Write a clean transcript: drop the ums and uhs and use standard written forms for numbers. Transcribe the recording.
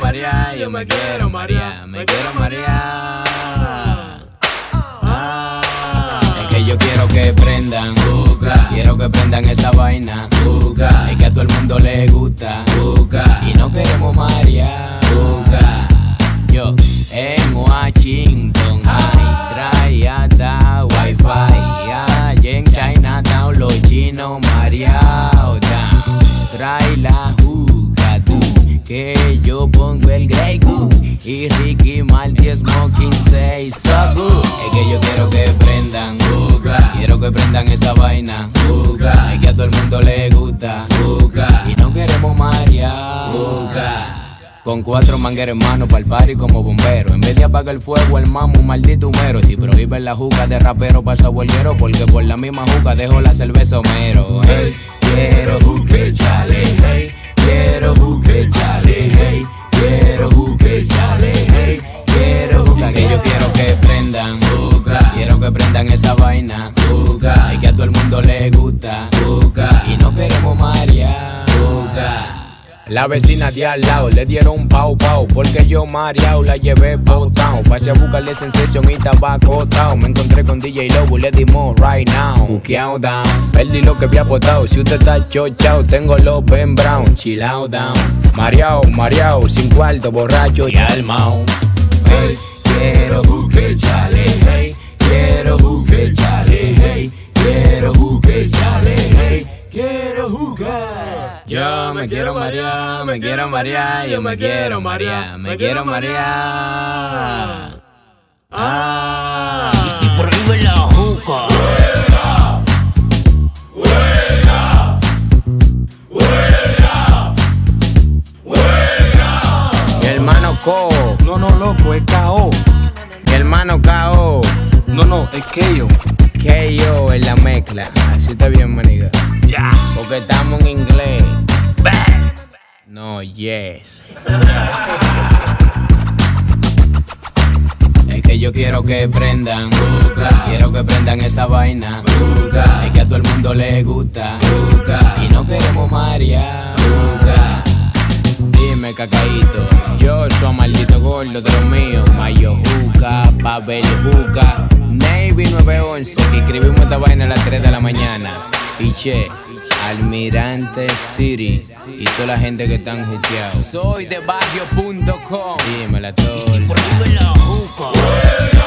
marear, yo me quiero marear, me quiero marear. Es que yo quiero que prendan, quiero que prendan esa vaina, es que a todo el mundo le gusta, y no queremos marear. Yo en Washington High, trae hasta Wi-Fi, allá en Chinatown los chinos mareados down. Trae la juca tú, que yo pongo el Grey Goose y Ricky Martin Smoking say so good. Es que yo quiero que prendan, quiero que prendan esa vaina, es que a todo el mundo le gusta, y no queremos marear. Con 4 mangueros en mano pa'l party como bombero. En vez de apagar el fuego, el mamo un maldito humero. Si prohíben la juca de rapero pasa bolero, porque por la misma juca dejo la cerveza homero. Hey, quiero juque chale, hey, quiero juque chale, hey, quiero juque chale, hey, quiero juque. Que yo quiero que prendan, quiero que prendan esa vaina, es que a todo el mundo le gusta, y no queremos marear. La vecina de al lado le dieron pau pau, porque yo mareao la llevé botao. Pasé a buscarle sensación y tabaco tao. Me encontré con DJ Lobo, le dimos right now. Juqueao down, perdí lo que había botado. Si usted está chochao, tengo los Ben Brown. Chill out down, mareao, mareao, sin cuarto, borracho y almao. Hey, quiero juque chale, hey, quiero juque chale, hey, quiero juque chale, hey, quiero jugar. Yo me quiero marear, me quiero marear, yo me quiero marear, me quiero marear. Y si prohíben la juca, ¡Huelga! ¡Huelga! ¡Huelga! Mi hermano Co, No, loco, es K.O. mi hermano K.O. No, es K.O. K.O. en la mezcla, así está bien, maniga. ya, Porque estamos en inglés. No, yes. Es que yo quiero que prendan, quiero que prendan esa vaina, es que a todo el mundo le gusta, y no queremos marear. Dime, cacaíto, yo soy maldito gordo de los míos. Mayo Juca, Pavel Juca, Navy 911, que escribimos esta vaina a las 3 de la mañana. Piché, Almirante City y toda la gente que están jeteados. Soy de barrio.com. Dímela todo. y si prohíben la juca.